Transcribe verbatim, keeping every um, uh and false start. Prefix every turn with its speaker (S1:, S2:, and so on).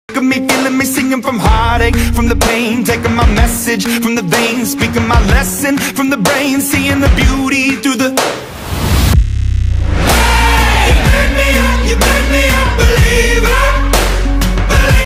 S1: of me feeling me singing from heartache, from the pain, taking my message from the veins, speaking my lesson from the brain, seeing the beauty